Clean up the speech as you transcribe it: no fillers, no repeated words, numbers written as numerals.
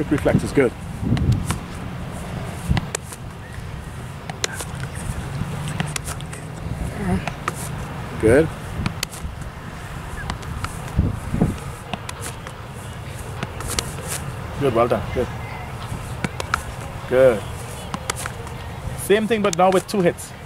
Quick reflexes, good. Good. Good, well done, good. Good. Same thing, but now with 2 hits.